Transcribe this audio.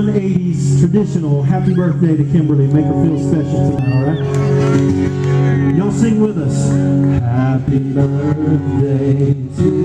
non-80s traditional happy birthday to Kimberly. Make her feel special tonight, alright? Y'all sing with us. Happy birthday to